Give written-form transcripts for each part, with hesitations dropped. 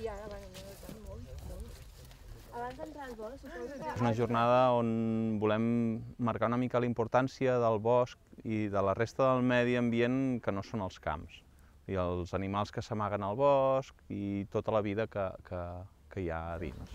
I ara van molt. Abans d'entrar al bosc, suposo que... És una jornada on volem marcar una mica la importància del bosc i de la resta del medi ambient que no són els camps. I els animals que s'amaguen al bosc i tota la vida que hi ha a dins.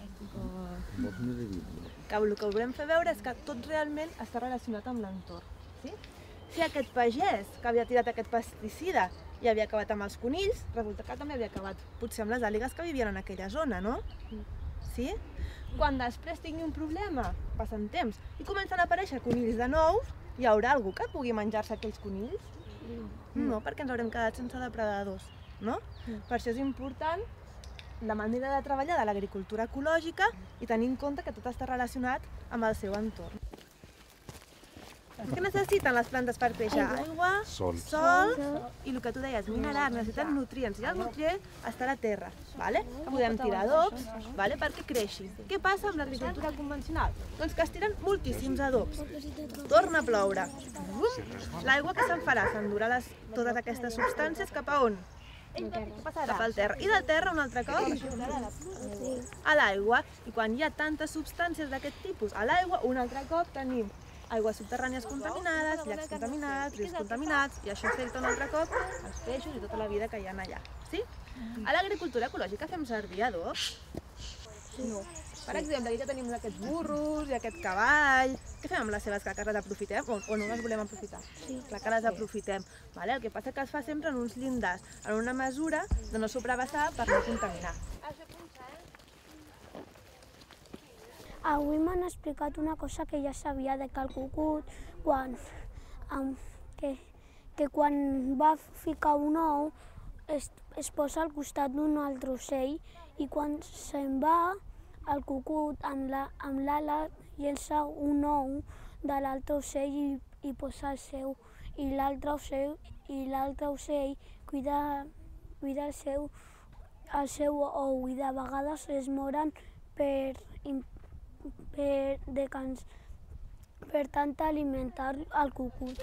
El que volem fer veure és que tot realment està relacionat amb l'entorn. Si aquest pagès que havia tirat aquest pesticida i havia acabat amb els conills, resulta que també havia acabat potser amb les àligues que vivien en aquella zona, no? Sí? Quan després tingui un problema, passen temps, i comencen a aparèixer conills de nou, hi haurà algú que pugui menjar-se aquells conills? No, perquè ens haurem quedat sense depredadors, no? Per això és important la manera de treballar de l'agricultura ecològica i tenir en compte que tot està relacionat amb el seu entorn. Què necessiten les plantes per créixer? Aigua, sol i el que tu deies, minerals, necessiten nutrients. I el nutrient està a la terra. Podem tirar adobs perquè creixi. Què passa amb l'agricultura convencional? Doncs que es tiren moltíssims adobs. Torna a ploure. L'aigua que se'n farà s'endurà totes aquestes substàncies cap a on? Cap al terra. I del terra un altre cop a l'aigua. I quan hi ha tantes substàncies d'aquest tipus a l'aigua, un altre cop tenim aigües subterrànies contaminades, llacs contaminats, rius contaminats, i això afecta un altre cop els peixos i tota la vida que hi ha allà. A l'agricultura ecològica fem servir adobs? No. Per exemple, aquí ja tenim aquests burros i aquest cavall. Què fem amb les seves caques? Les aprofitem o no les volem aprofitar? Clar que les aprofitem. El que passa és que es fa sempre en uns llindars, en una mesura de no sobrevessar per no contaminar. Avui m'han explicat una cosa que ja sabia de que el cucut, que quan va ficar un ou es posa al costat d'un altre ocell i quan se'n va el cucut amb l'ala llença un ou de l'altre ocell i posa el seu i l'altre ocell cuida el seu ou i de vegades es moren per tant alimentar el cucut.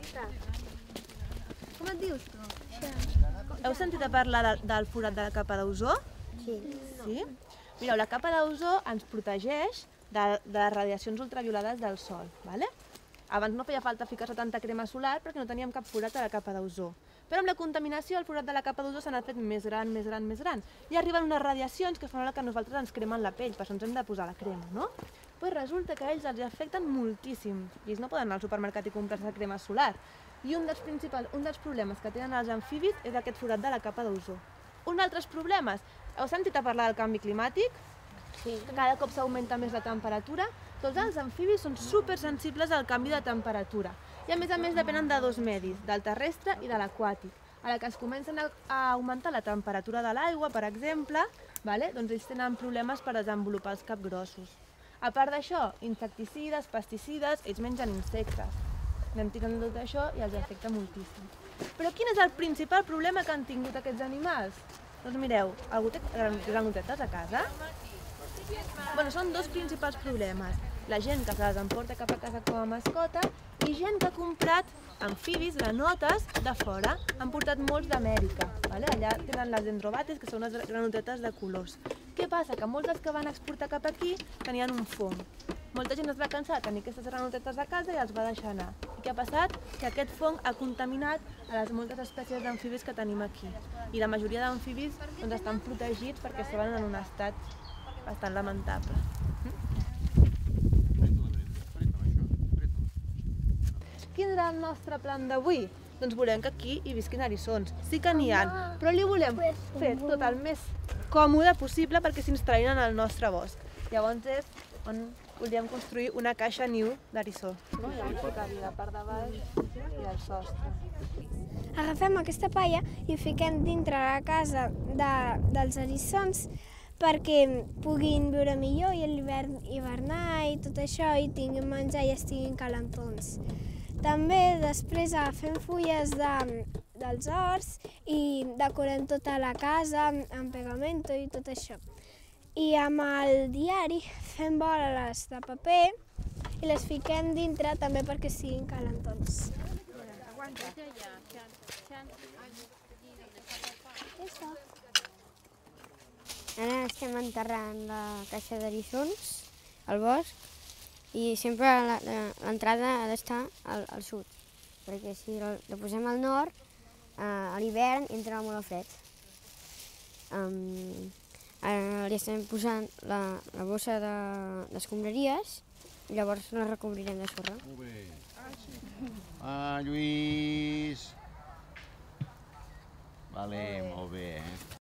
Com et dius tu? Heu sentit a parlar del forat de la capa d'ozó? Sí. Mireu, la capa d'ozó ens protegeix de les radiacions ultraviolades del sol. Abans no feia falta ficar-se tanta crema solar perquè no teníem cap forat a la capa d'ozó. Però amb la contaminació el forat de la capa d'ozó s'ha anat fet més gran i arriben unes radiacions que fan que a nosaltres ens cremen la pell, per això ens hem de posar la crema, no? Però resulta que a ells els afecten moltíssim i ells no poden anar al supermercat i comprar-se crema solar. I un dels problemes que tenen els amfibis és aquest forat de la capa d'ozó. Uns altres problemes, heu sentit a parlar del canvi climàtic? Sí. Cada cop s'augmenta més la temperatura. Tots els amfibis són supersensibles al canvi de temperatura i a més depenen de dos medis, del terrestre i de l'aquàtic. A la que es comencen a augmentar la temperatura de l'aigua, per exemple, doncs ells tenen problemes per desenvolupar els capgrossos. A part d'això, insecticides, pesticides, ells mengen insectes. Anem tirant tot això i els afecta moltíssim. Però quin és el principal problema que han tingut aquests animals? Doncs mireu, algú té granotetes a casa? Són dos principals problemes. La gent que se les emporta cap a casa com a mascota i gent que ha comprat amfibis, granotes, de fora. Han portat molts d'Amèrica. Allà tenen les dendrobates, que són unes granotetes de colors. Què passa? Que molts dels que van exportar cap aquí tenien un fong. Molta gent es va cansar de tenir aquestes granotetes a casa i els va deixar anar. I què ha passat? Que aquest fong ha contaminat a les moltes espècies d'amfibis que tenim aquí. I la majoria d'amfibis estan protegits perquè estaven en un estat bastant lamentable. Quin serà el nostre plan d'avui? Doncs volem que aquí hi visquin eriçons. Sí que n'hi ha, però li volem fer tot el més còmode possible perquè s'instal·lin en el nostre bosc. Llavors és on volíem construir una caixa niu d'eriçó. Hi pot haver la part de baix i el sostre. Agafem aquesta palla i fiquem dintre la casa dels eriçons perquè puguin viure millor i a l'hivern hivernar i tot això i tinguin menjar i estiguin calentons. També després agafem fulles dels horts i decorem tota la casa amb pegamento i tot això. I amb el diari fem boles de paper i les fiquem dintre també perquè siguin calentons. Ara estem enterrant la caixa d'eriçons al bosc i sempre l'entrada ha d'estar al sud, perquè si la posem al nord, a l'hivern entra molt el fred. Ara li estem posant la bossa d'escombraries i llavors la recobrirem de sorra. Molt bé. Ah, Lluís! Vale, molt bé,